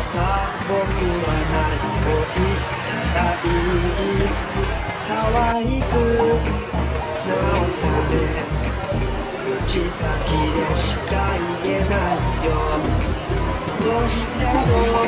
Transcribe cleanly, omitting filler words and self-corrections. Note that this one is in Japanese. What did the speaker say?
さあ僕は何を言ったらいい。可愛くなったね。口先でしか言えないよ。どうしても